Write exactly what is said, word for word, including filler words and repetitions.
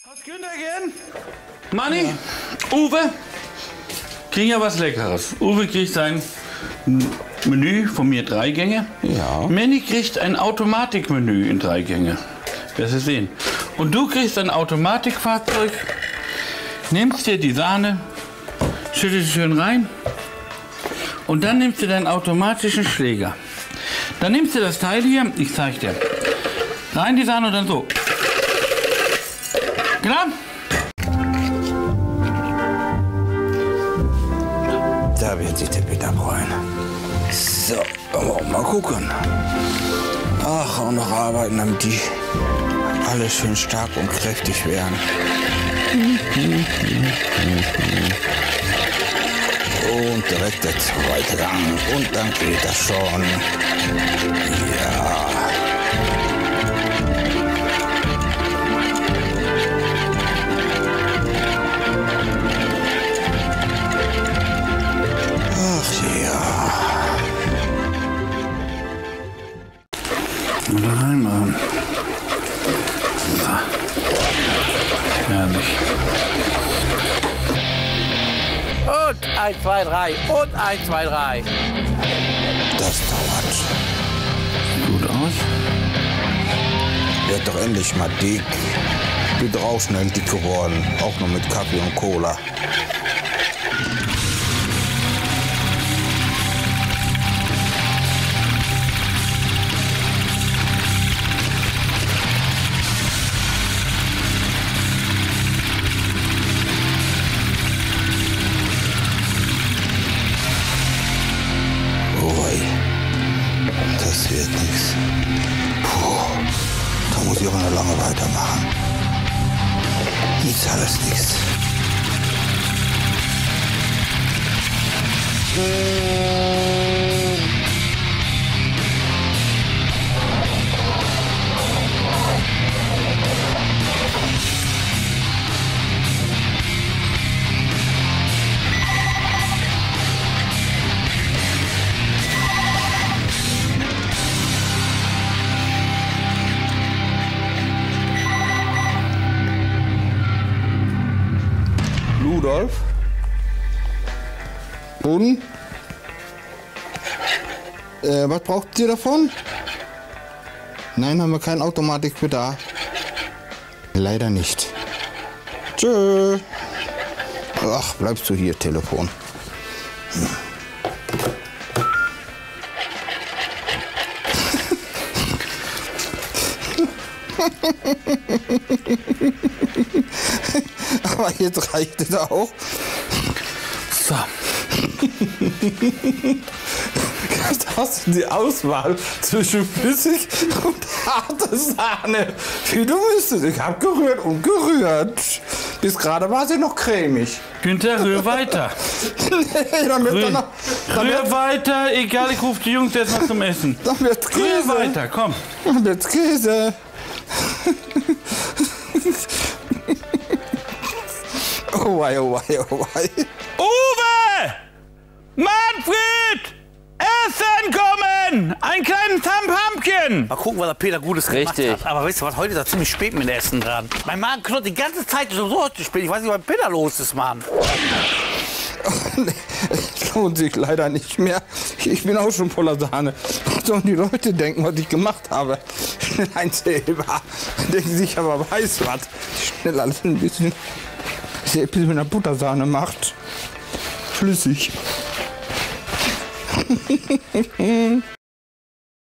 Hast Günther gern? Manni? Ja. Uwe? Kriegen ja was Leckeres. Uwe kriegt sein Menü, von mir drei Gänge. Ja. Manni kriegt ein Automatikmenü in drei Gänge. Wirst du sehen. Und du kriegst ein Automatikfahrzeug, nimmst dir die Sahne, schüttest sie schön rein und dann nimmst du deinen automatischen Schläger. Dann nimmst du das Teil hier, ich zeig dir, rein die Sahne und dann so. Klar? Da wird sich der Peter freuen. So, aber auch mal gucken. Ach, auch noch arbeiten, damit die alle schön stark und kräftig werden. Und direkt der zweite Gang. Und dann geht das schon. Ja. Ach ja. Mal reinmachen. So. Herrlich. Und eins, zwei, drei. Und eins, zwei, drei. Das dauert. Gut aus. Wird doch endlich mal dick. Bin doch auch schnell dick geworden. Auch noch mit Kaffee und Cola. Das wird nichts. Puh, da muss ich aber noch lange weitermachen. Nichts, alles nichts. Rudolf? Boden? Äh, was braucht ihr davon? Nein, haben wir keinen Automatikbedarf. Leider nicht. Tschö. Ach, bleibst du hier, Telefon. Hm. Aber jetzt reicht es auch. So. Das ist die Auswahl zwischen flüssig und harter Sahne. Wie du müsstest. Ich habe gerührt und gerührt. Bis gerade war sie noch cremig. Günther, rühr weiter. Nee, dann wird Rühr, dann noch, dann rühr wird, weiter, egal, ich rufe die Jungs jetzt mal zum Essen. dann wird's Käse. Rühr weiter, komm. Dann wird's Käse. Oh wei, oh wei, oh wei. Uwe! Manfred! Essen kommen! Ein kleines Tampumpkin! Mal gucken, was der Peter Gutes gemacht Richtig. hat. Aber weißt du was, heute ist er ziemlich spät mit dem Essen dran. Mein Magen knurrt die ganze Zeit schon so heute spät. Ich weiß nicht, was mit Peter los ist, Mann. Es lohnt sich leider nicht mehr. Ich bin auch schon voller Sahne. Was sollen die Leute denken, was ich gemacht habe? Schnell ein Silber. Denken sich aber weiß was. Schnell alles ein bisschen. Dass ihr ein bisschen mit der Buttersahne macht. Flüssig.